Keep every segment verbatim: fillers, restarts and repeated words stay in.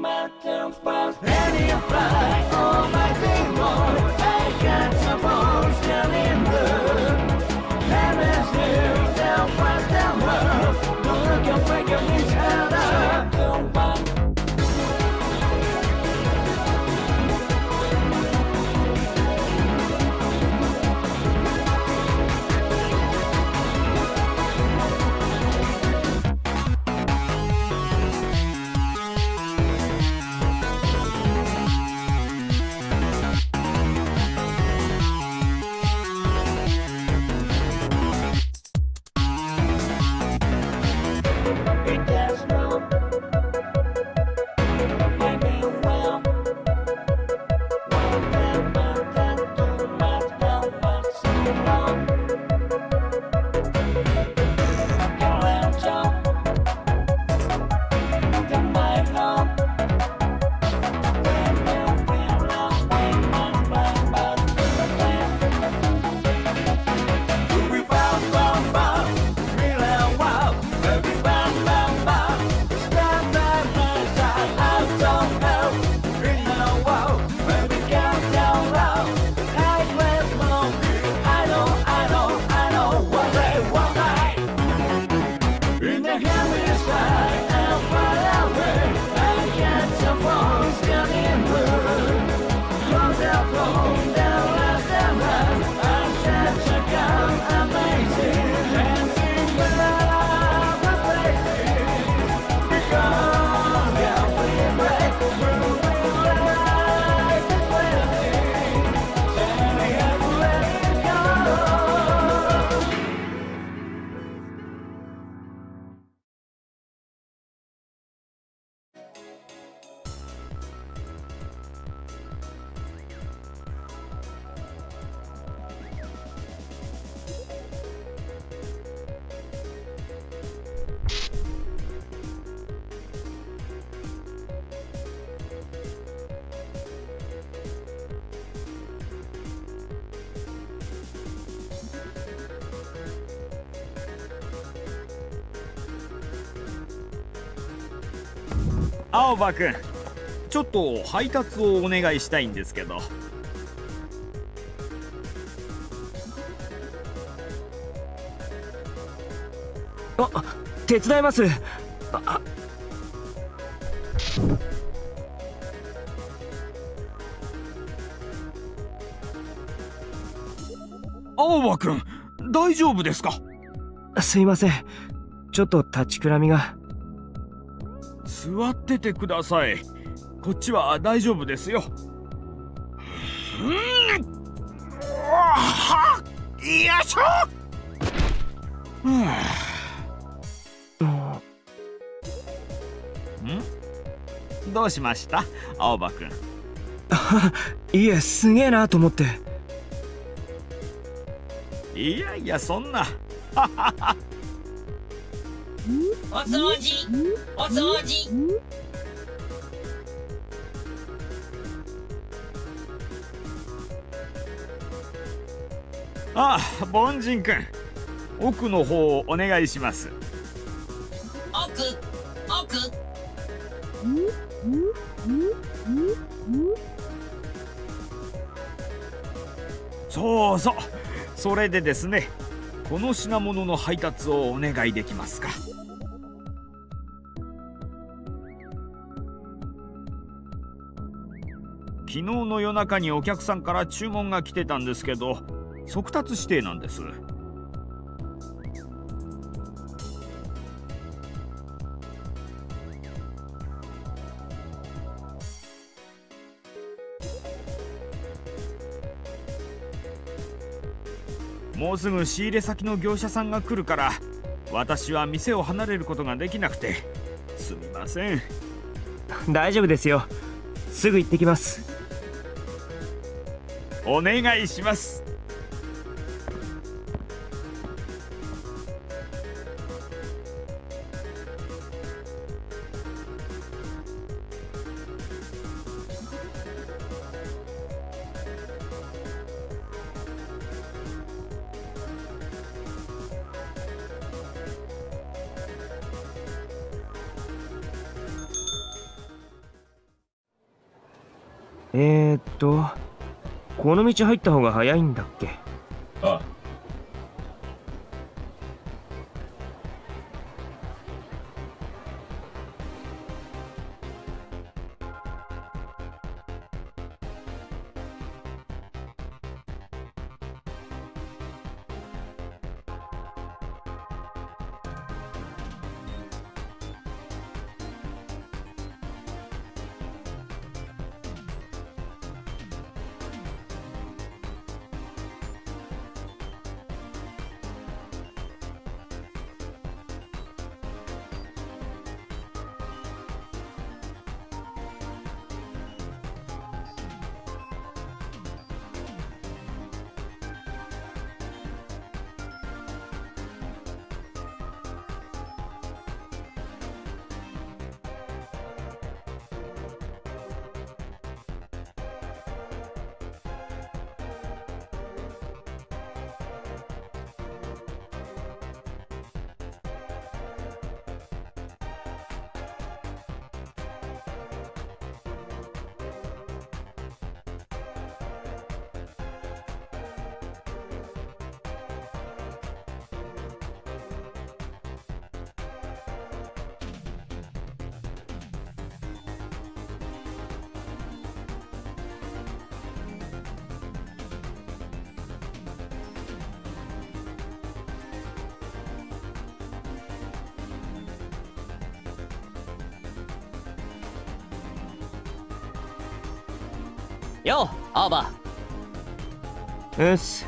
青葉くん、ちょっと配達をお願いしたいんですけど。 あ、手伝います。あ、 青葉くん、大丈夫ですか？ すいません、ちょっと立ちくらみが。 座っててください。こっちは大丈夫ですよ。うん、はっ、よいしょ。はあ、ん？どうしました、青葉くん？ いえ、すげえなと思って。 いやいや、そんな。 お掃除、お掃除。 ああ、凡人くん、奥の方をお願いします。 奥、奥。 そうそう、それでですね、この品物の配達をお願いできますか？昨日の夜中にお客さんから注文が来てたんですけど、速達指定なんです。もうすぐ仕入れ先の業者さんが来るから、私は店を離れることができなくてすみません。 大丈夫ですよ、すぐ行ってきます。 お願いします。 えーっとこの道入った方が早いんだっけ？ ああ。 よう、青葉。 うっす。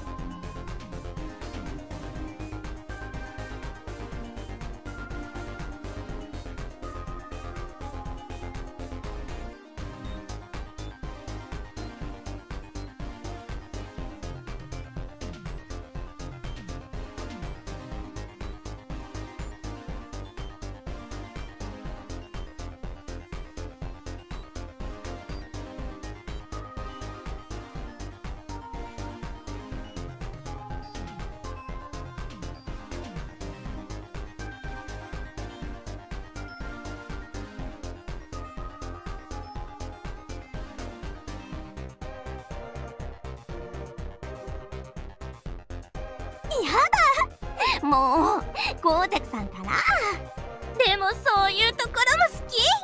もうゴーザクさんかな。でもそういうところも好き。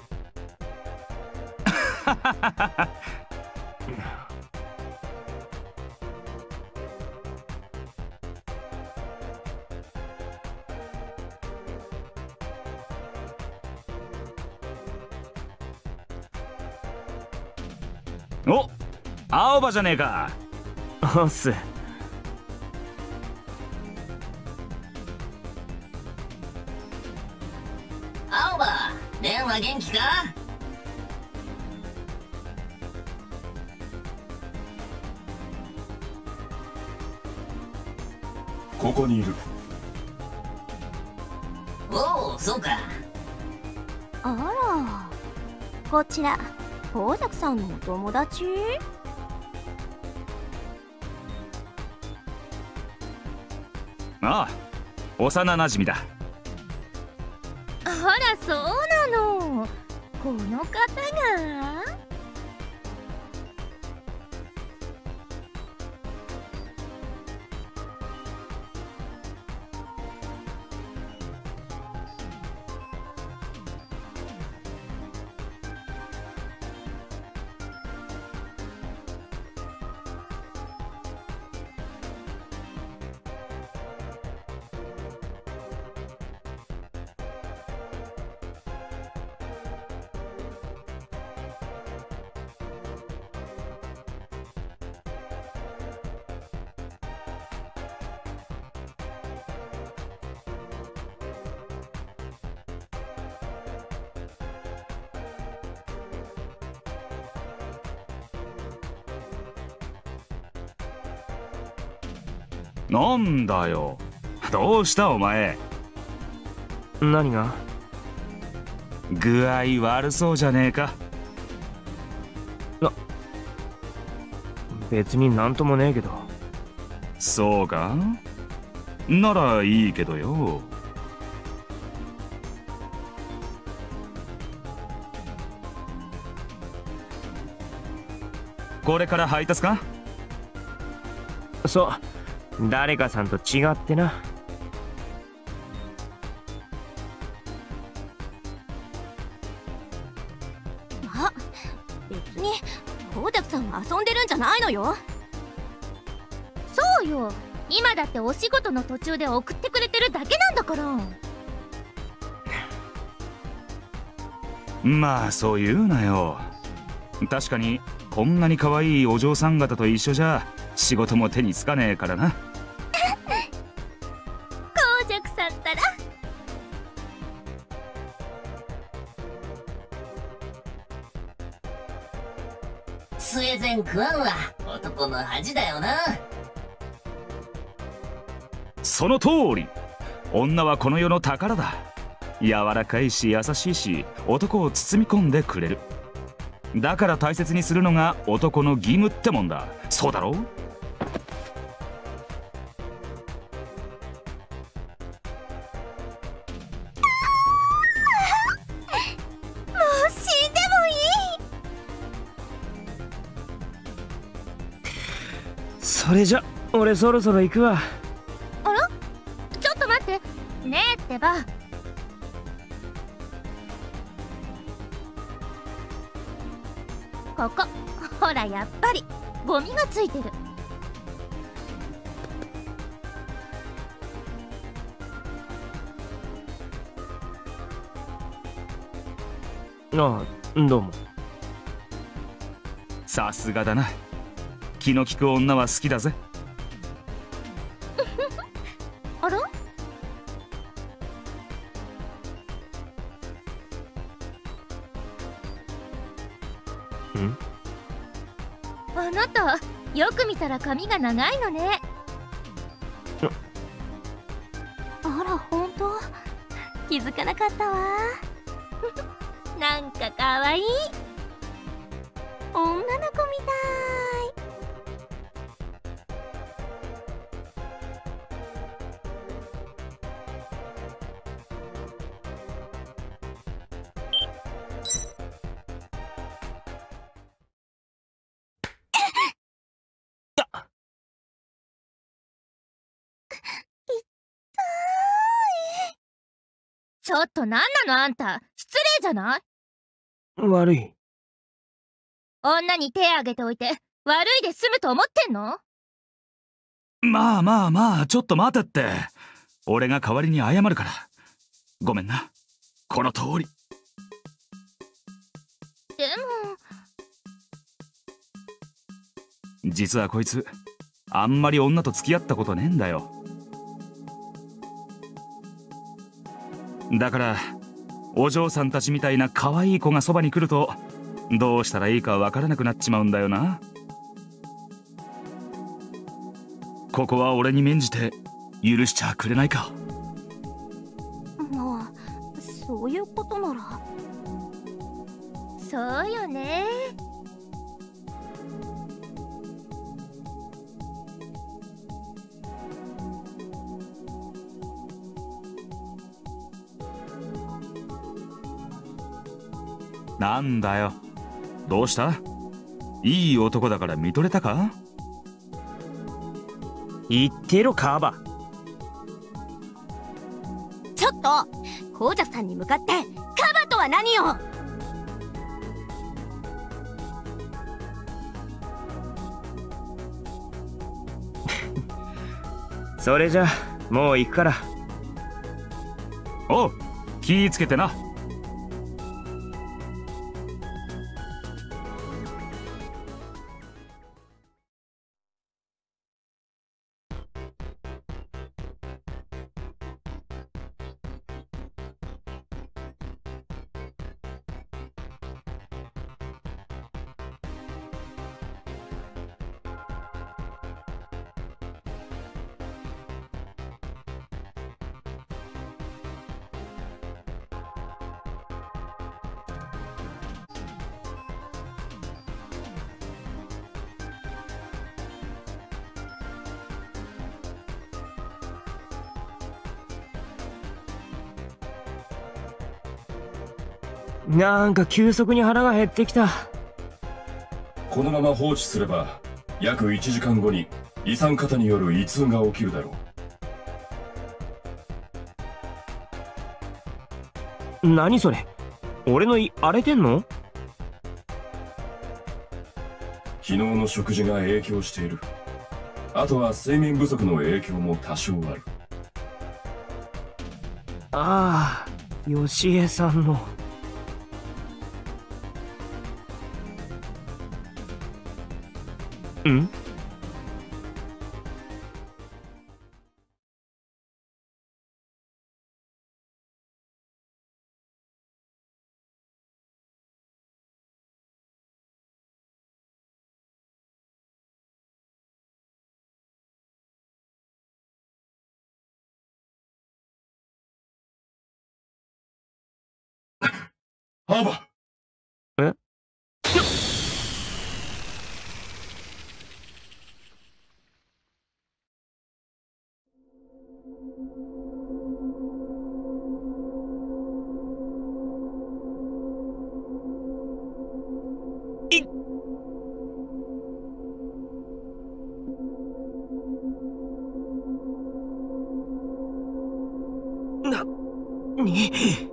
お、青葉じゃねえか。 おっす。 青葉、レンは元気か？ ここにいる。 おお、そうか。 あら、こちらゴーザクさんのお友達？ ああ、幼なじみだ。 あら、そうなの。この方が？ なんだよ、どうしたお前。 何が？ 具合悪そうじゃねえか。 な、別になんともねえけど。 そうか？ならいいけどよ。 これから配達か？ そう、誰かさんと違ってな。 あ、別にゴージャクさんは遊んでるんじゃないのよ。そうよ、今だってお仕事の途中で送ってくれてるだけなんだから。 まあそう言うなよ。確かにこんなに可愛いお嬢さん方と一緒じゃ仕事も手につかねえからな。 ゴージャクさんったら。 スウェーデン食わんは男の恥だよな。 その通り。女はこの世の宝だ。柔らかいし優しいし、男を包み込んでくれる。だから大切にするのが男の義務ってもんだ。そうだろう？ もう死んでもいい。 それじゃ俺そろそろ行くわ。 あら、ちょっと待って。ねえってば。ここ、ほらやっぱりゴミがついてる。 ああ、どうも。 さすがだな。気の利く女は好きだぜ。 あら？ ん？ あなた、よく見たら髪が長いのね。あら、ほんと？気づかなかったわ。なんかかわいい。女の子みたい。ちょっとなんなのあんた、失礼じゃない？ 悪い。 女に手あげておいて悪いで済むと思ってんの？ まあまあまあ、ちょっと待てって。俺が代わりに謝るから。ごめんな。この通り。 でも実はこいつあんまり女と付き合ったことねえんだよ。だからお嬢さんたちみたいな可愛い子がそばに来るとどうしたらいいかわからなくなっちまうんだよな。ここは俺に免じて許しちゃくれないか。 まあ、そういうことなら。そうよね。 なんだよ、どうした？いい男だから見とれたか？ 言ってろカバ。 ちょっとゴージャさんに向かってカバとは何よ。 それじゃもう行くから。 おう、気ぃつけてな。 なんか急速に腹が減ってきた。 このまま放置すれば約いちじかんごに胃酸過多による胃痛が起きるだろう。何それ、俺の胃荒れてんの？ 昨日の食事が影響している。あとは睡眠不足の影響も多少ある。 ああ、よしえさんの。ん？ アバ。 え？な、に。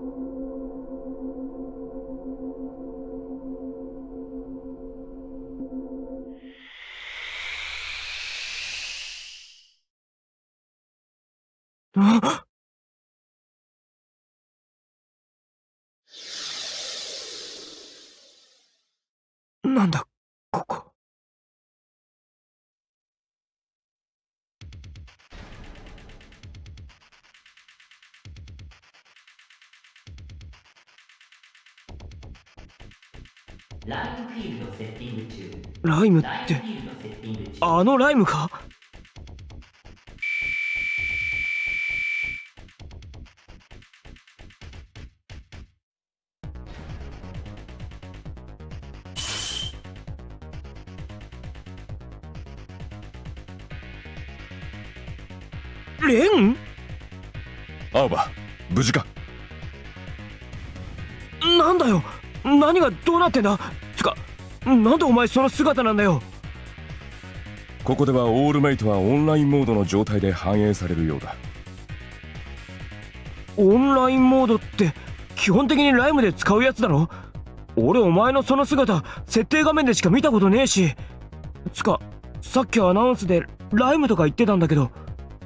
あ、なんだここ。 ライムフィールドセッティング中。 ライムってあのライムか？レン？ アオバ、無事か？ なんだよ、何がどうなってんだ？つか、なんでお前その姿なんだよ。 ここではオールメイトはオンラインモードの状態で反映されるようだ。 オンラインモードって基本的にライムで使うやつだろ？俺お前のその姿設定画面でしか見たことねえし。つか、さっきアナウンスでライムとか言ってたんだけど。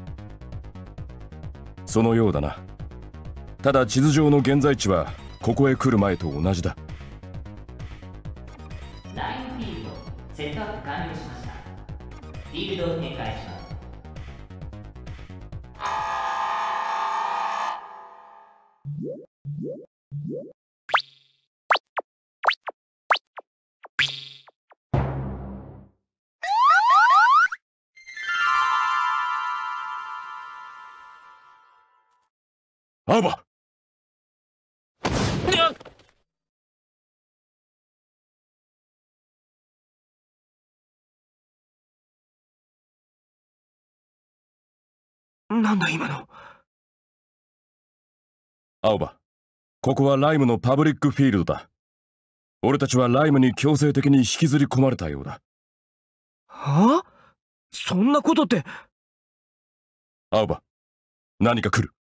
そのようだな。ただ地図上の現在地はここへ来る前と同じだ。 ラインフィールドセットアップ完了しました。フィールドを展開します。 アオバ。 なんだ今の。 アオバ、ここはライムのパブリックフィールドだ。俺たちはライムに強制的に引きずり込まれたようだ。 はあ？そんなことって。 アオバ、何か来る。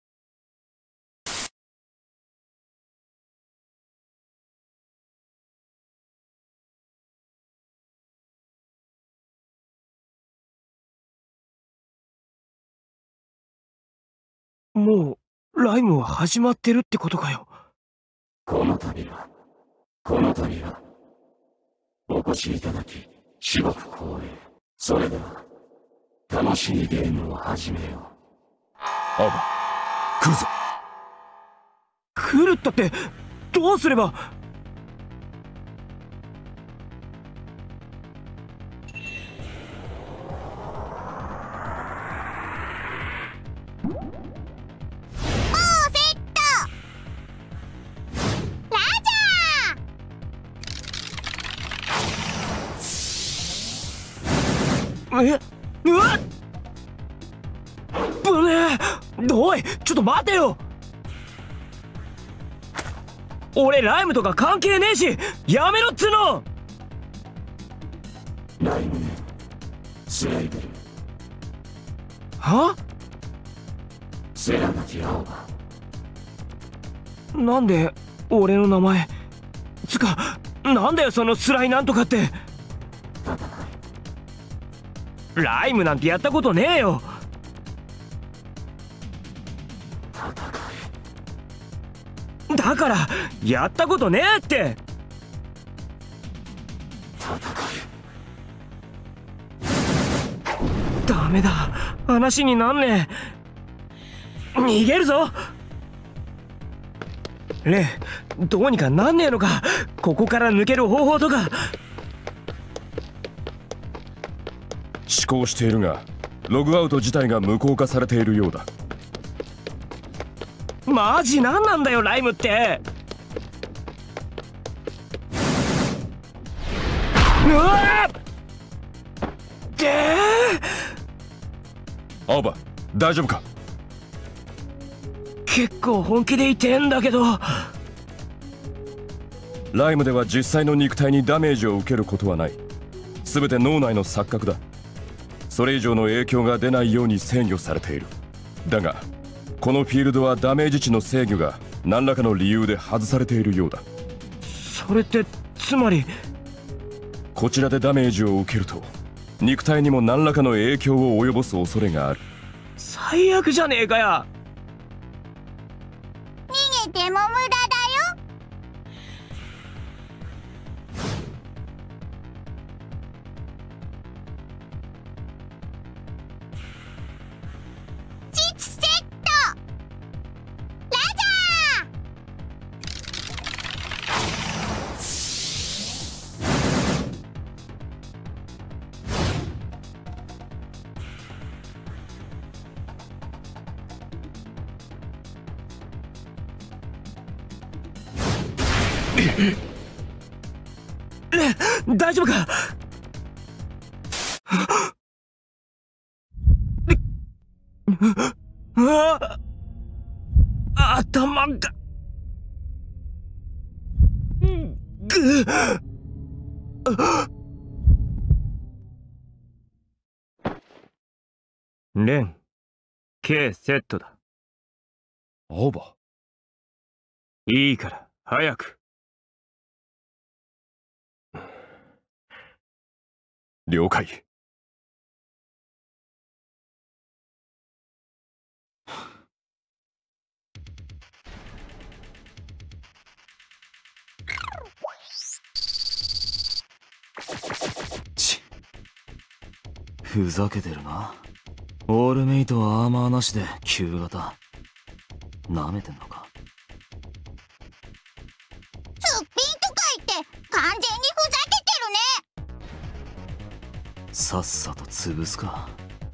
もうライムは始まってるってことかよ。 この度はこの度はお越しいただき至極光栄。それでは楽しいゲームを始めよう。 アオバ、来るぞ。 来るったってどうすれば。え、うわっ、ぶねえ。おい、ちょっと待てよ。俺ライムとか関係ねえし、やめろっつうの。 ライムネスレイブル。 は？ セラナキアオバ。 なんで俺の名前？つかなんだよそのスライなんとかって。ライムなんてやったことねえよ。だからやったことねえって。ダメだ、話になんねえ。逃げるぞレイ、どうにかなんねえのか。ここから抜ける方法とか。 思考しているがログアウト自体が無効化されているようだ。 マジなんなんだよライムって。うわっでー青葉大丈夫か？ 結構本気で言ってんだけど。 ライムでは実際の肉体にダメージを受けることはない。全て脳内の錯覚だ。それ以上の影響が出ないように制御されている。だがこのフィールドはダメージ値の制御が何らかの理由で外されているようだ。 それってつまりこちらでダメージを受けると肉体にも何らかの影響を及ぼす恐れがある。 最悪じゃねえかや。 逃げても無駄だよ。実セットラジャー。 大丈夫か？うわ頭がぐレン K セットだ。 青葉いいから早く。 了解。 ちふざけてるな。オールメイトはアーマーなしで旧型なめてんのか。 すっぴんとか言って完全にふざけてるね。 さっさと潰すか。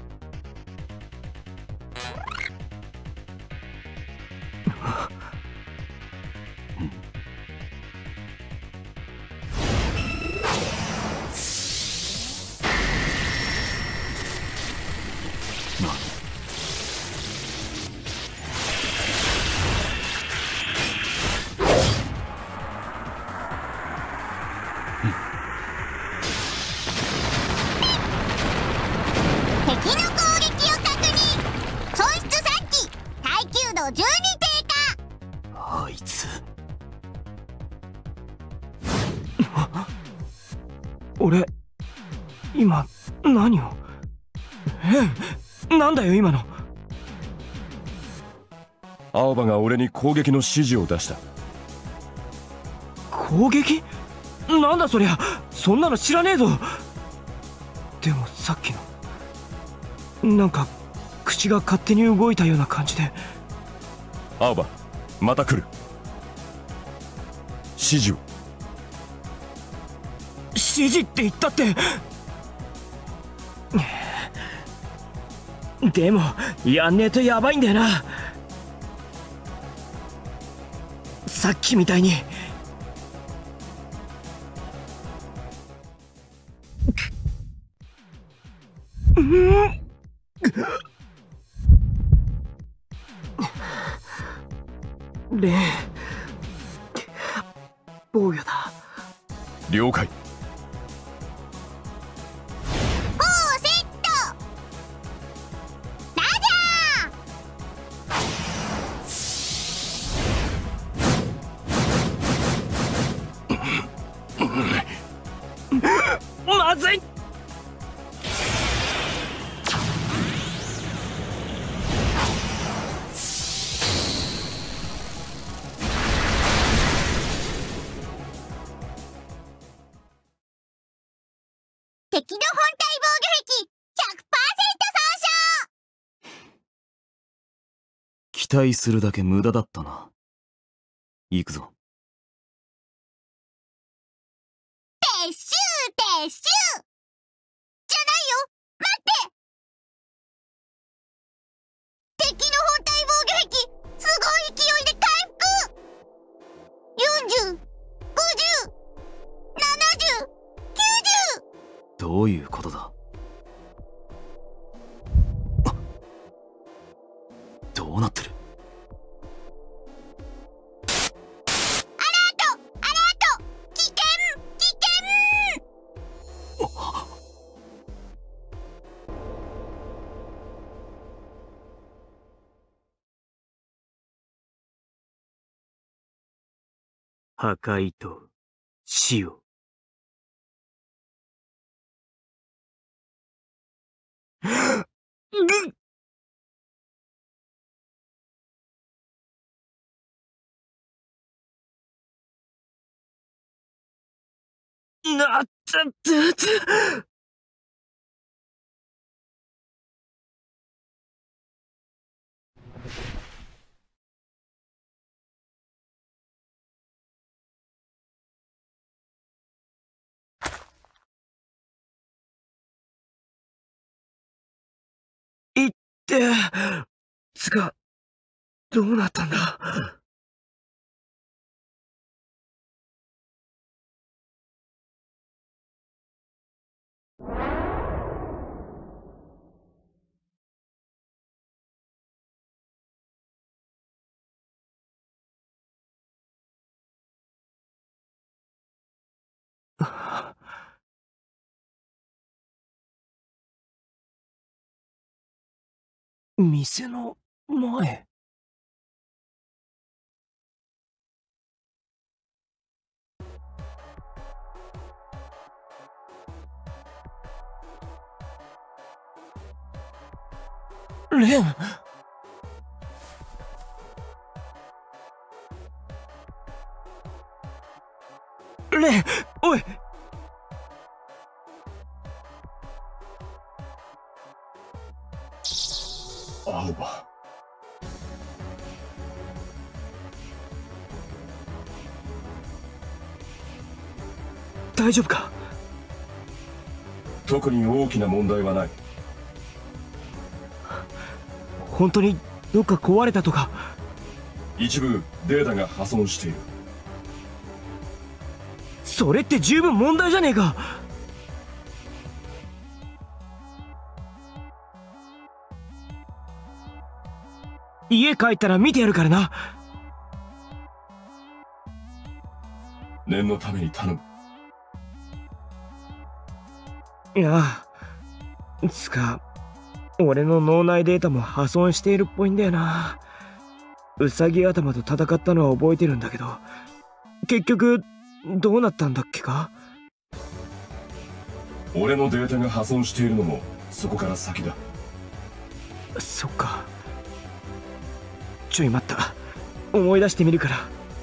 俺今何を？え、なんだよ今の。 青葉が俺に攻撃の指示を出した。 攻撃？なんだそりゃ。そんなの知らねえぞ。でもさっきのなんか口が勝手に動いたような感じで。 青葉また来る。指示を。 指示って言ったって。でもやんねえとやばいんだよな。さっきみたいに。うんレン坊やだ。 了解。 まずい。 敵の本体防御壁 ひゃくパーセント 損傷。 期待するだけ無駄だったな。行くぞ。 撤収撤収じゃないよ、待って。敵の本体防御壁すごい勢いで回復。よんじゅう、ごじゅう、ななじゅう、きゅうじゅう。 どういうことだ。どうなってる。 アラートアラート、危険危険。 破壊と死を。なっちゃってて。いってつかどうなったんだ。店の前。レン。レン、おい。 アオバ。 大丈夫か。 特に大きな問題はない。 本当にどっか壊れたとか。 一部データが破損している。 それって十分問題じゃねえか。家帰ったら見てやるからな。 念のために頼む。 いや、つか俺の脳内データも破損しているっぽいんだよな。ウサギ頭と戦ったのは覚えてるんだけど、結局どうなったんだっけか。 俺のデータが破損しているのもそこから先だ。 そっか。ちょい待った、思い出してみるから。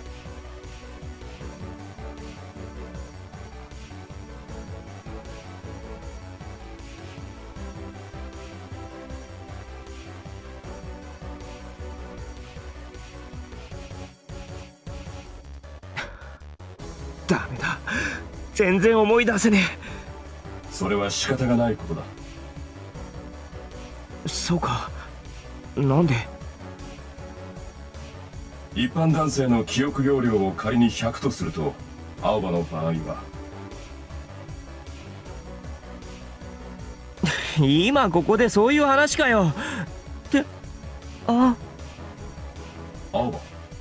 ダメだ、全然思い出せねえ。それは仕方がないことだ。 そうか、なんで。 一般男性の記憶容量を仮にひゃくとすると、青葉の場合は今ここでそういう話かよ。ってあ青葉、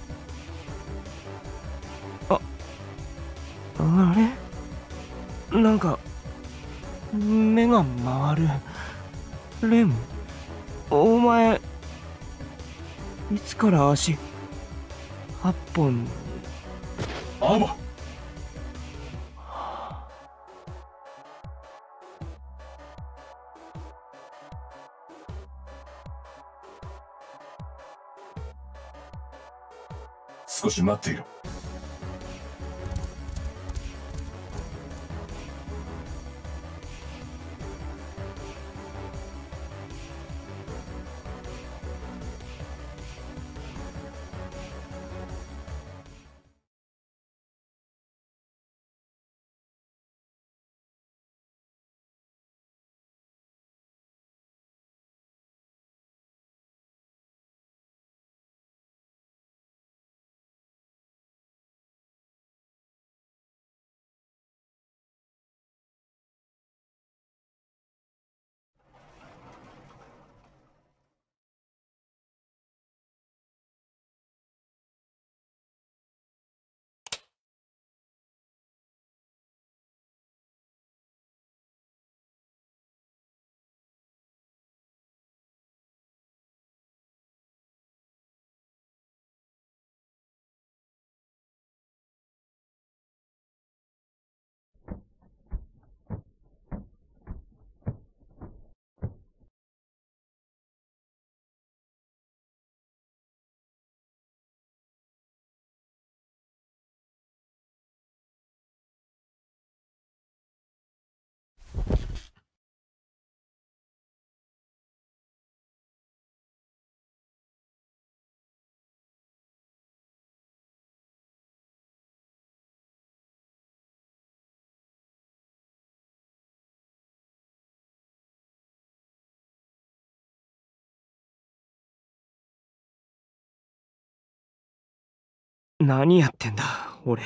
ああれ、なんか目が回る。レン、お前いつから足はっぽん。 青葉、 少し待っていろ。 何やってんだ俺。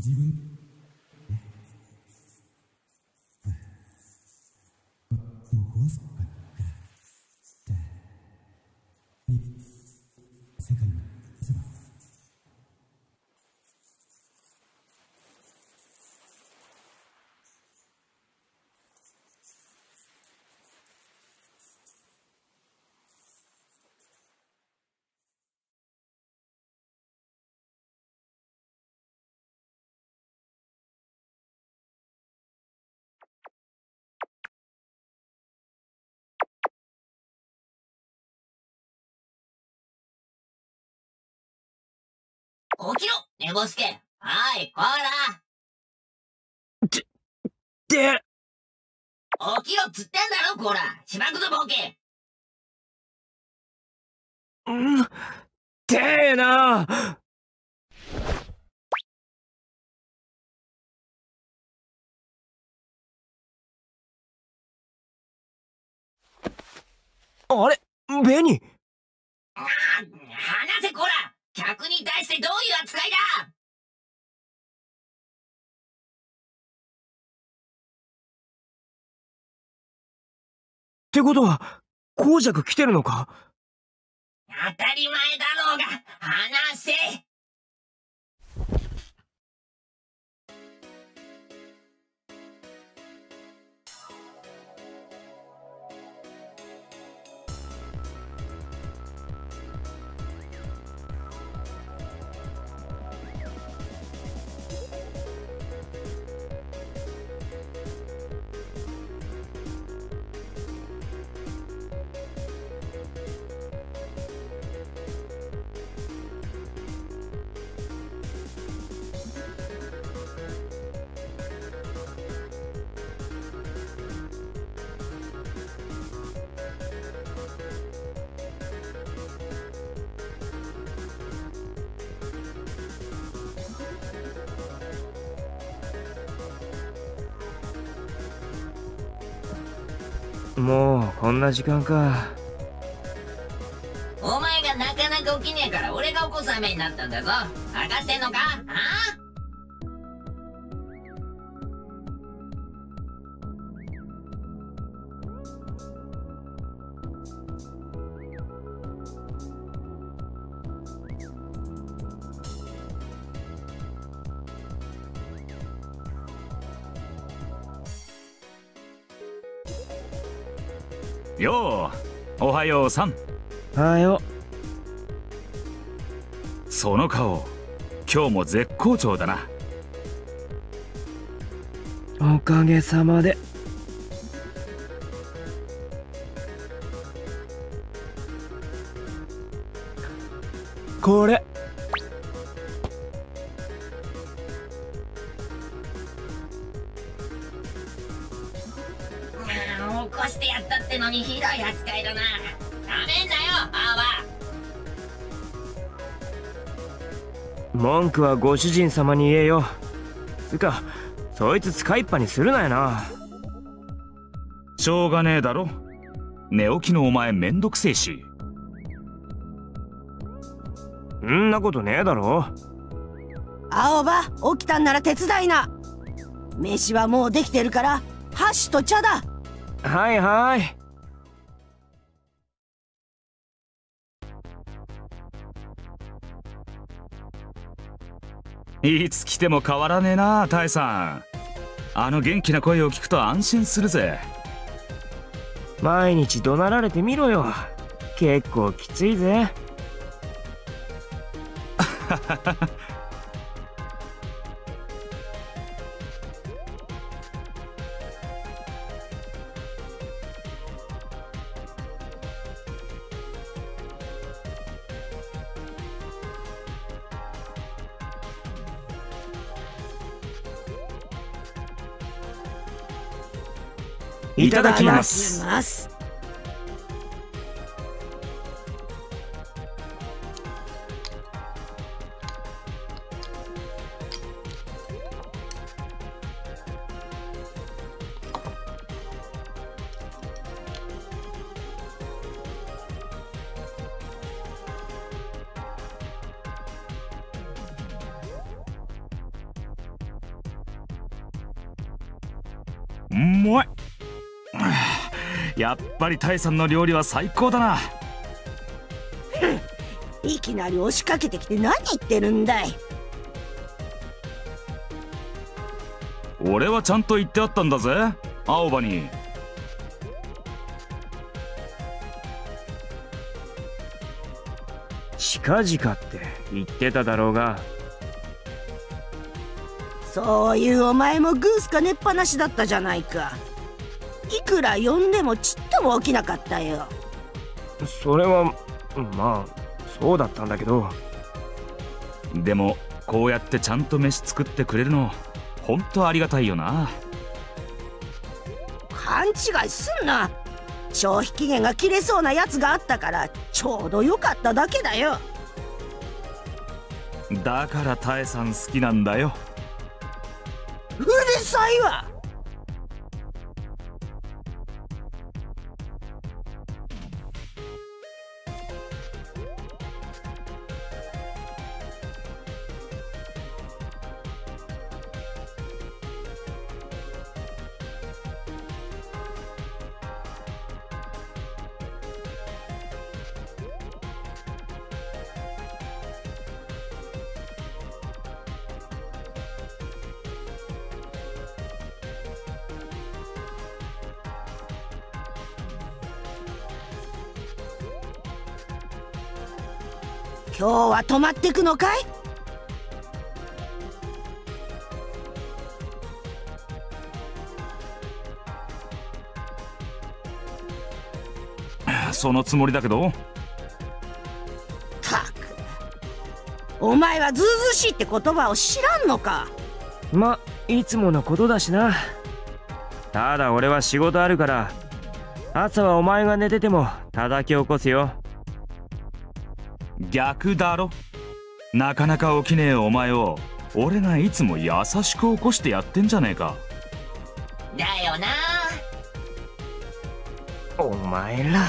起きろ、寝ぼすけ。はい、こら。 て、て。 起きろっつってんだろ、こら。しばくぞ、ボケ。 うん、てえな。あれ、ベニ。 ああ、離せ、こら。客に対してどういう扱いだ。 ってことは、公爵来てるのか？ 当たり前だろうが、話せ。 もうこんな時間か。 お前がなかなか起きねえから俺が起こす羽目になったんだぞ。分かってんのか？ああ？ よう、おはようさん。 はよ。 その顔、今日も絶好調だな。 おかげさまで。これ。 起こしてやったってのにひどい扱いだな。ダメんだよ、アーバー。 文句はご主人様に言えよ。つか、そいつ使いっぱにするなよな。 しょうがねえだろ。寝起きのお前めんどくせえし。 んなことねえだろ。 青葉、起きたんなら手伝いな。飯はもうできてるから箸と茶だ。 はいはい。 いつ来ても変わらねえな、タイさん。あの元気な声を聞くと安心するぜ。 毎日怒鳴られてみろよ。結構きついぜ。 いただきます。 いただきます。 うまい。やっぱりタイさんの料理は最高だな。 いきなり押しかけてきて何言ってるんだい。 俺はちゃんと言ってあったんだぜ、青葉に。 近々って言ってただろうが。 そういうお前もグースか寝っぱなしだったじゃないか。いくら呼んでもちっとも起きなかったよ。 それはまあそうだったんだけど。 でもこうやってちゃんと飯作ってくれるのほんとありがたいよな。 勘違いすんな。消費期限が切れそうなやつがあったからちょうどよかっただけだよ。 だからタエさん好きなんだよ。 うるさいわ。今日は泊まってくのかい？ そのつもりだけど。 たく、お前はずうずうしいって言葉を知らんのか？ ま、いつものことだしな。ただ俺は仕事あるから朝はお前が寝てても叩き起こすよ。 逆だろ。なかなか起きねえお前を俺がいつも優しく起こしてやってんじゃねえか。 だよな。 お前ら。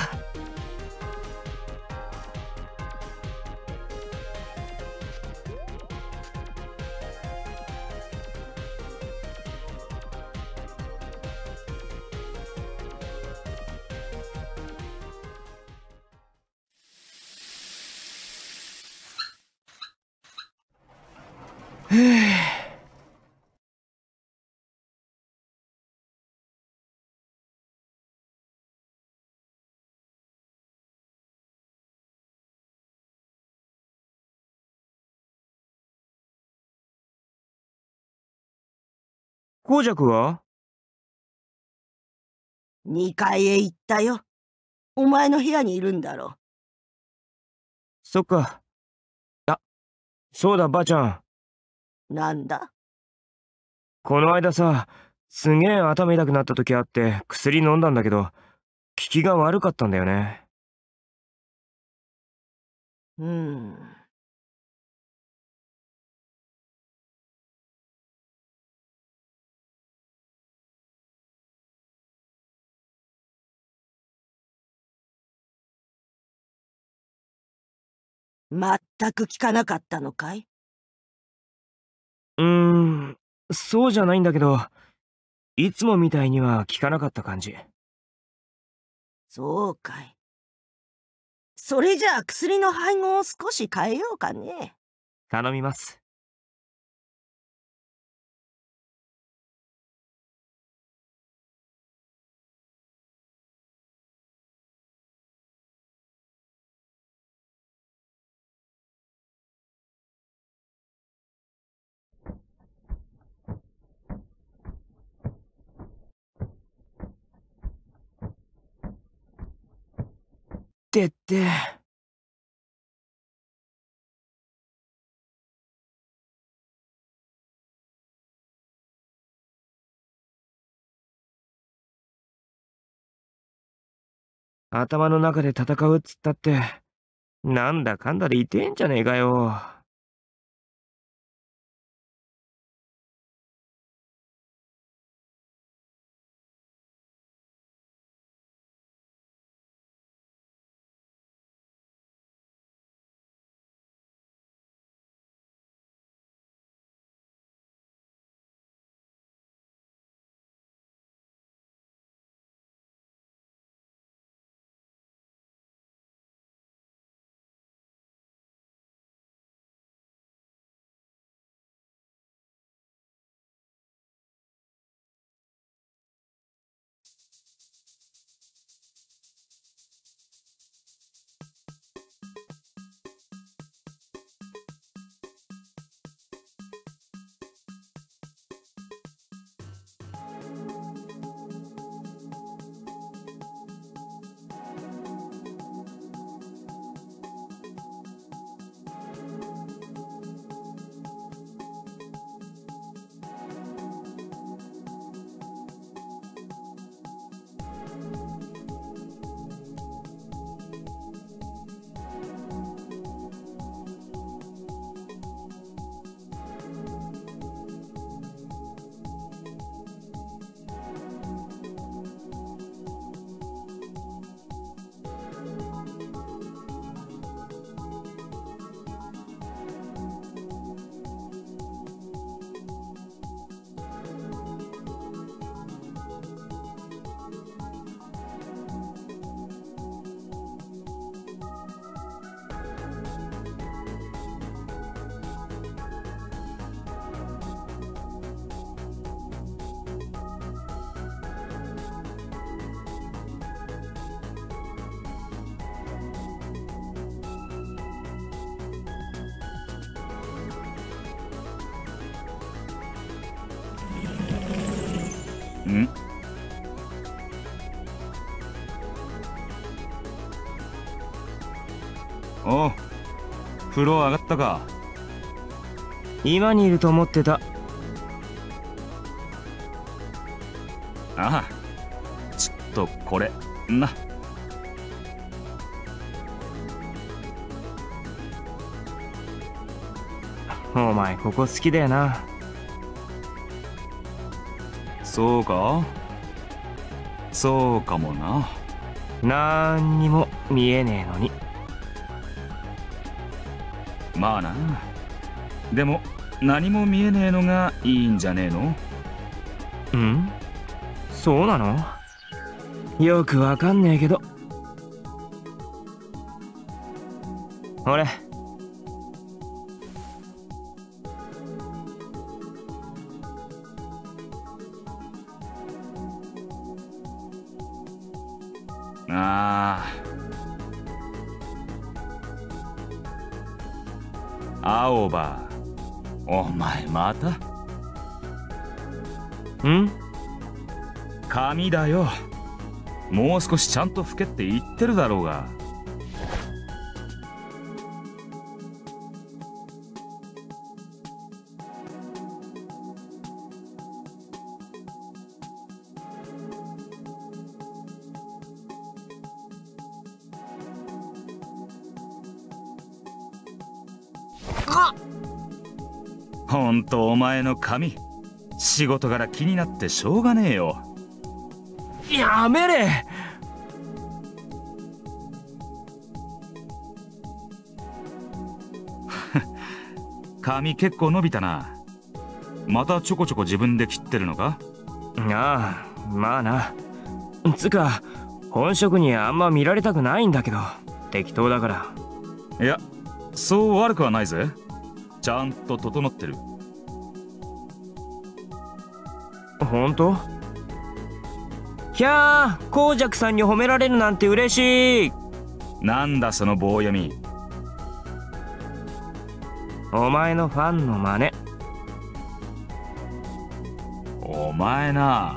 孔雀は？ にかいへ行ったよ。お前の部屋にいるんだろ。 そっか。あ、そうだばあちゃん。 なんだ？ この間さ、すげえ頭痛くなった時あって薬飲んだんだけど効きが悪かったんだよね。 うん。全く効かなかったのかい？ うーん、そうじゃないんだけど、いつもみたいには効かなかった感じ。 そうかい。それじゃあ薬の配合を少し変えようかね。 頼みます。ってって。頭の中で戦うっつったって、なんだかんだで痛えんじゃねえかよ。 ん？おう、風呂上がったか。 今にいると思ってた。 ああ、ちょっとこれな。 お前ここ好きだよな。 そうか、そうかもな。 なんにも見えねえのに。 まあな。でも何も見えねえのがいいんじゃねえの？ ん？そうなの？よくわかんねえけど。俺ああ、青葉、お前また？ ん？ 髪だよ。もう少しちゃんと拭けって言ってるだろうが。ほんとお前の髪、仕事柄気になってしょうがねえよ。 やめれ。 髪結構伸びたな。またちょこちょこ自分で切ってるのか？ ああ、まあな。つか本職にあんま見られたくないんだけど、適当だから。 いや、そう悪くはないぜ。ちゃんと整ってる。 本当？ひゃー、コウジャクさんに褒められるなんて嬉しい。 なんだその棒読み。 お前のファンの真似。 お前な。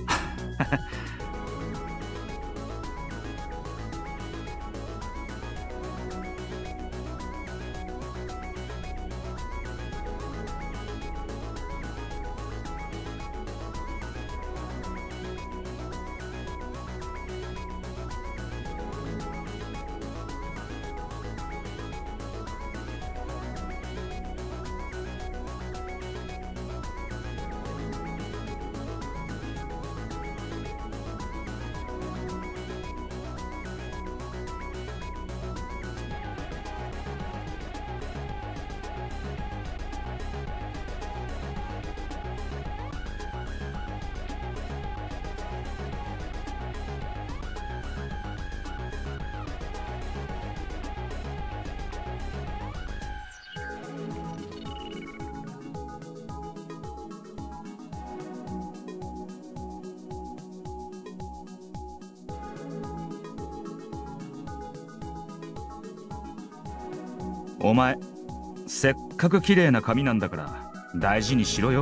お前、せっかく綺麗な髪なんだから大事にしろよ。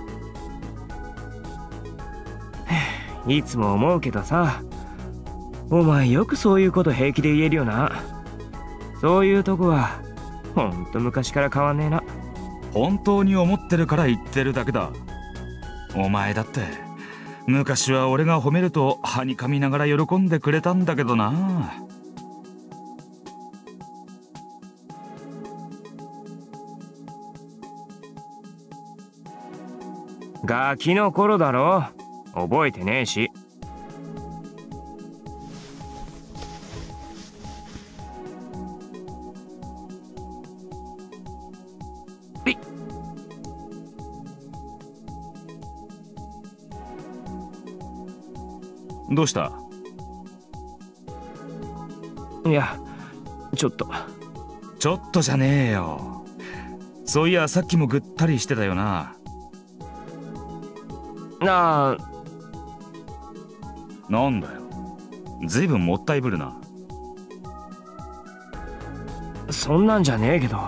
いつも思うけどさ、お前よくそういうこと平気で言えるよな。そういうとこはほんと昔から変わんねえな。 本当に思ってるから言ってるだけだ。お前だって昔は俺が褒めるとはにかみながら喜んでくれたんだけどな。 ガキの頃だろ、覚えてねえし。 どうした？ いや、ちょっと。 ちょっとじゃねえよ。そういやさっきもぐったりしてたよな。 なあ。 なんだよ、ずいぶんもったいぶるな。 そんなんじゃねえけど。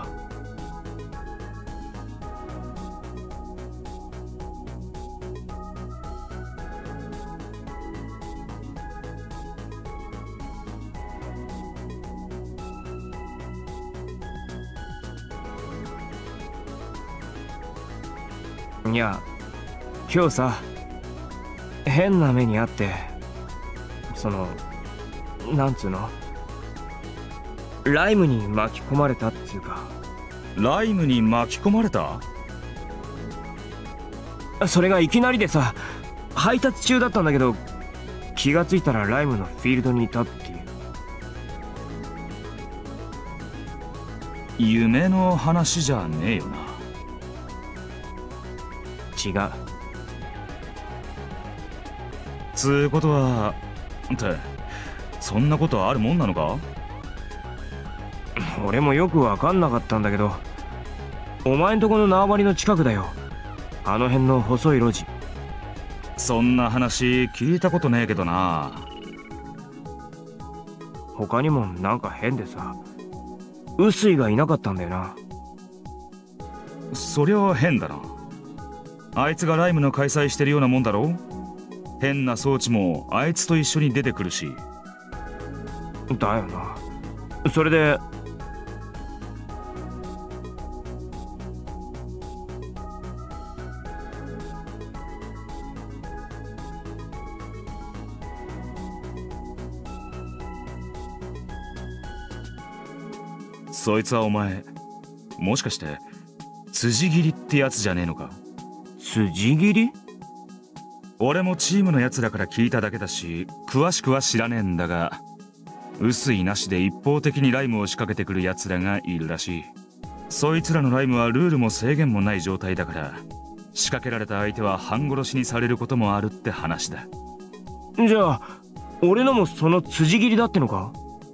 いや、今日さ、変な目にあって、その、なんつうの、ライムに巻き込まれたっつうか。 ライムに巻き込まれた？ それがいきなりでさ、配達中だったんだけど、気がついたらライムのフィールドにいたっていう。 夢の話じゃねえよな。 違う。 つうことは、ってそんなことあるもんなのか？ 俺もよく分かんなかったんだけど、お前んとこの縄張りの近くだよ。あの辺の細い路地。 そんな話聞いたことねえけどな。 他にもなんか変でさ、臼井がいなかったんだよな。 そりゃ変だな。あいつがライムの開催してるようなもんだろ。変な装置もあいつと一緒に出てくるし。 だよな。それでそいつはお前、もしかして辻斬りってやつじゃねえのか？ 辻斬り？ 俺もチームのやつだから聞いただけだし、詳しくは知らねえんだが、臼井なしで一方的にライムを仕掛けてくるやつらがいるらしい。そいつらのライムはルールも制限もない状態だから、仕掛けられた相手は半殺しにされることもあるって話だ。 じゃあ俺のもその辻斬りだってのか？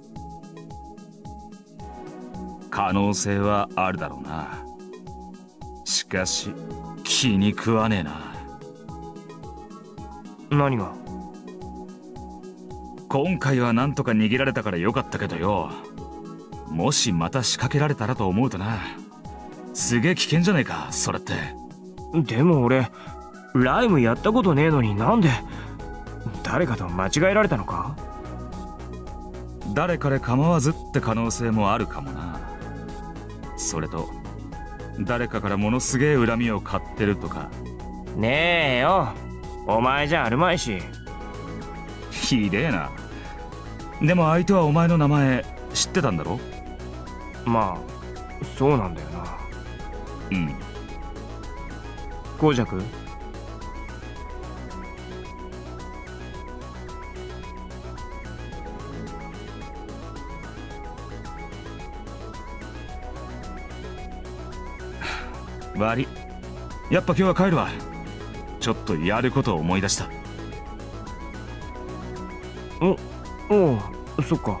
可能性はあるだろうな。しかし気に食わねえな。 何が？ 今回はなんとか逃げられたからよかったけどよ、もしまた仕掛けられたらと思うとな、すげえ危険じゃねえかそれって。 でも俺ライムやったことねえのに、なんで誰かと間違えられたのか？ 誰かで構わずって可能性もあるかもな。それと誰かからものすげえ恨みを買ってるとか。 ねえよ、お前じゃあるまいし。 ひでえな。でも相手はお前の名前知ってたんだろ？ まあそうなんだよな。 うん。 孔雀？ 悪い。やっぱ今日は帰るわ。ちょっとやることを思い出した。 お、おう、そっか。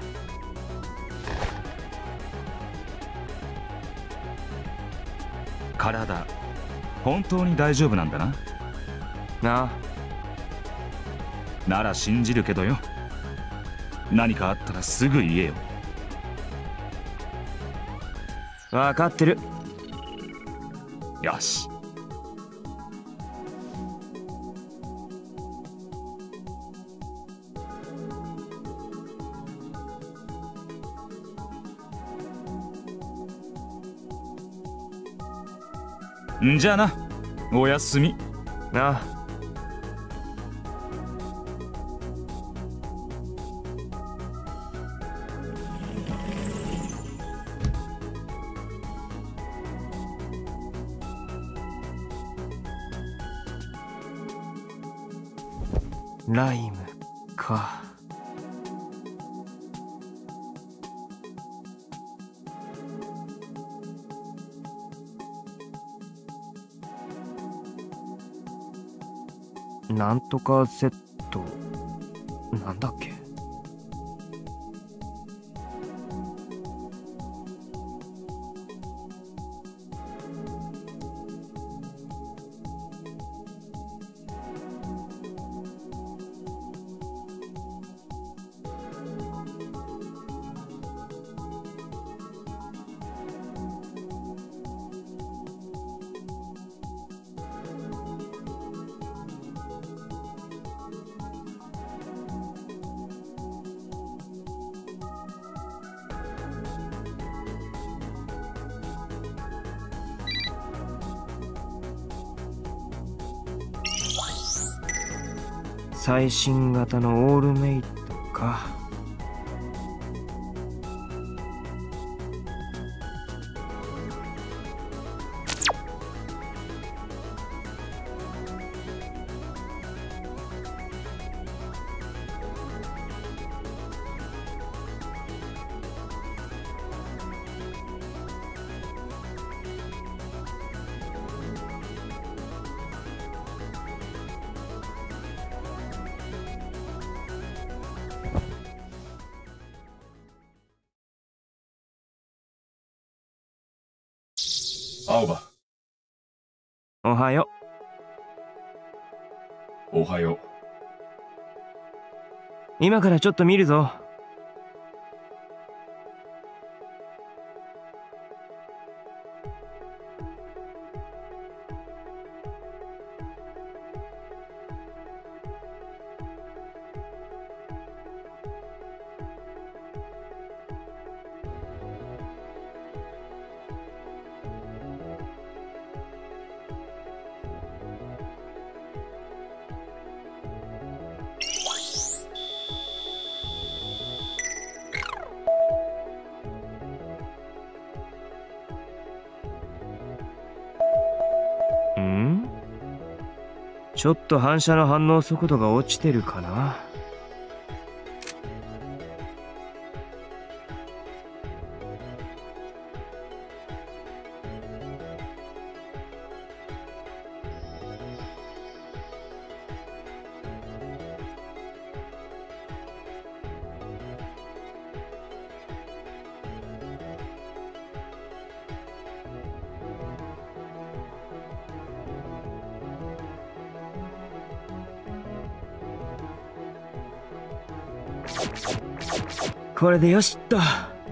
体、本当に大丈夫なんだな。 なあ。 なら信じるけどよ。何かあったらすぐ言えよ。 分かってる。 よし。んじゃあな、おやすみ。 なあ。ライムか。なんとかセットなんだっけ？ 最新型のオールメイトか。 青葉。 おはよう。おはよう。 今からちょっと見るぞ。ん？ちょっと反射の反応速度が落ちてるかな。これでよしっと。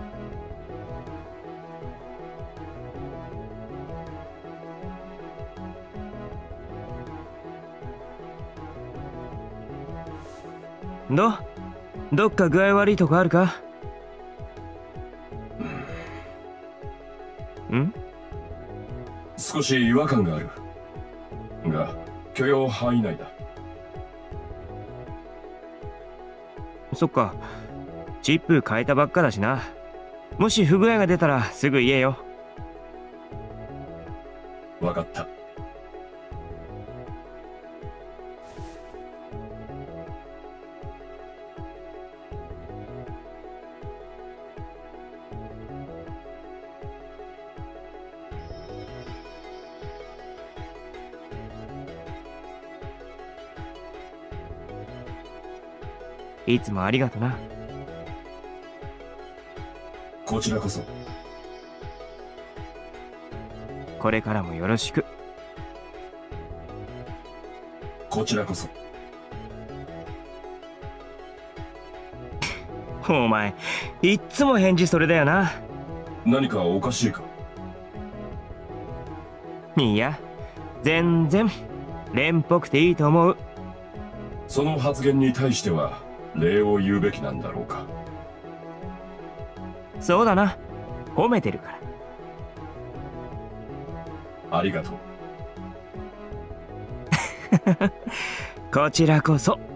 どどっか具合悪いとこあるか？ん？ 少し違和感があるが許容範囲内だ。 そっか、チップ変えたばっかだしな。もし不具合が出たらすぐ言えよ。 わかった。 いつもありがとな。 こちらこそ。 これからもよろしく。 こちらこそ。 お前いっつも返事それだよな。 何かおかしいか？ いや全然蓮っぽくていいと思う。 その発言に対しては礼を言うべきなんだろうか？ そうだな、褒めてるから。ありがとう。 こちらこそ。